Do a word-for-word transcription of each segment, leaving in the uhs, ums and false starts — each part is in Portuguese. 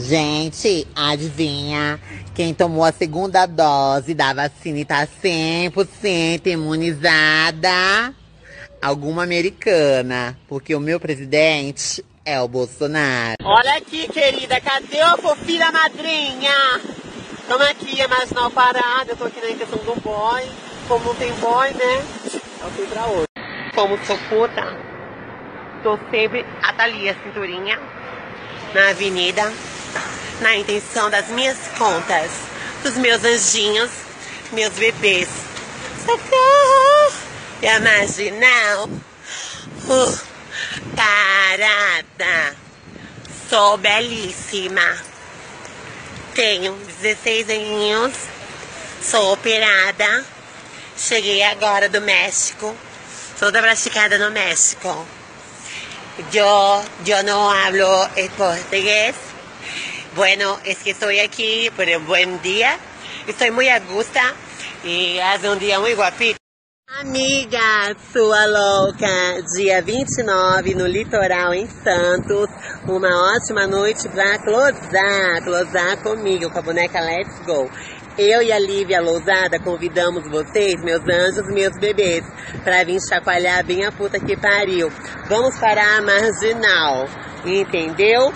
Gente, adivinha? Quem tomou a segunda dose da vacina e tá cem por cento imunizada? Alguma americana. Porque o meu presidente é o Bolsonaro. Olha aqui, querida. Cadê a fofinha madrinha? Estamos aqui, a Marginal Parada. Eu tô aqui na intenção do boy. Como não tem boy, né? Eu fui pra outro. Como sou puta, tô sempre a Thalia Cinturinha na avenida, na intenção das minhas contas, dos meus anjinhos, meus bebês. Socorro! E a Marginal uh, Parada. Sou belíssima. Tenho dezesseis aninhos. Sou operada. Cheguei agora do México. Toda praticada no México. Yo, yo no hablo portugués. Bueno, es que estoy aquí por un buen día. Estoy muy a gusto y hace un día muy guapito. Amiga, sua louca, dia vinte e nove no litoral em Santos. Uma ótima noite pra closar, closar comigo, com a boneca Let's Go. Eu e a Lívia Lousada convidamos vocês, meus anjos, meus bebês, pra vir chacoalhar bem a puta que pariu. Vamos para a Marginal, entendeu?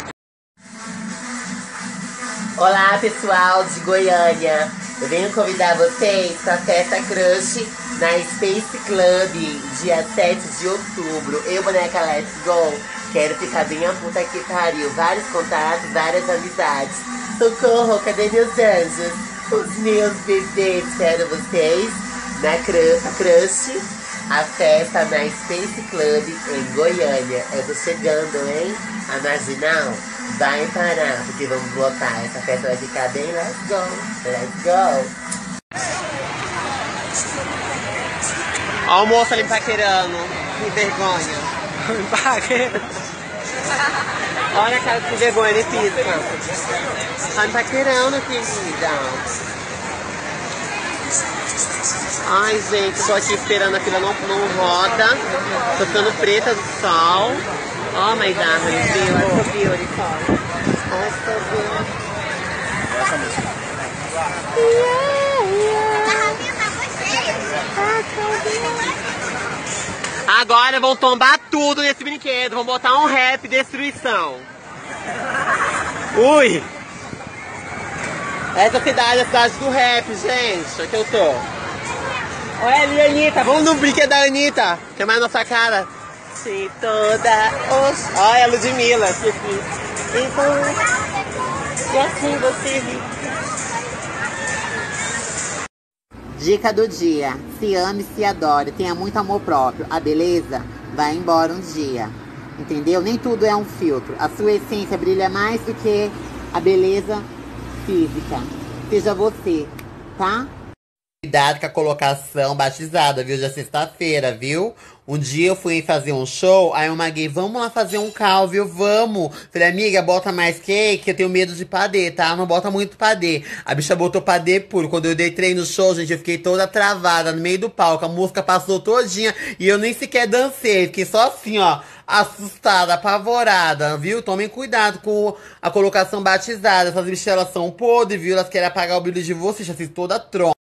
Olá, pessoal de Goiânia. Eu venho convidar vocês para a festa Crush na Space Club, dia sete de outubro. Eu, boneca Let's Go, quero ficar bem a puta que pariu. Vários contatos, várias amizades. Socorro, cadê meus anjos? Os meus bebês, espero vocês na Crush, a festa na Space Club em Goiânia. Eu tô chegando, hein? A Marginal vai parar, porque vamos lotar. Essa festa vai ficar bem let's go, let's go. Ó o moço ali me paquerando, que vergonha. Me paquerando. Olha a cara de vergonha, ele pisca. Tá me paquerando, querida. Ai, gente, tô aqui esperando a fila não, não roda. Tô ficando preta do sol. Oh my darling, viu? I'm so beautiful. I'm so beautiful. Essa música. Agora vão tombar tudo nesse brinquedo. Vão botar um rap destruição. Ui! Essa cidade é a cidade do rap, gente. Aqui eu tô. Olha ali, Anitta. Vamos no brinquedo da Anitta. Que é mais nossa cara. Se toda os... Olha a Ludmilla. Que então, e assim você vive. Dica do dia. Se ame, se adore. Tenha muito amor próprio. A beleza vai embora um dia. Entendeu? Nem tudo é um filtro. A sua essência brilha mais do que a beleza física. Seja você, tá? Cuidado com a colocação batizada, viu? Já é sexta-feira, viu? Um dia eu fui fazer um show, aí uma gay, vamos lá fazer um cal, viu? Vamos. Falei, amiga, bota mais cake, eu tenho medo de padê, tá? Não bota muito padê. A bicha botou padê puro. Quando eu dei treino no show, gente, eu fiquei toda travada no meio do palco. A música passou todinha e eu nem sequer dancei. Fiquei só assim, ó, assustada, apavorada, viu? Tomem cuidado com a colocação batizada. Essas bichas, elas são podres, viu? Elas querem apagar o brilho de vocês, assim, toda tronca.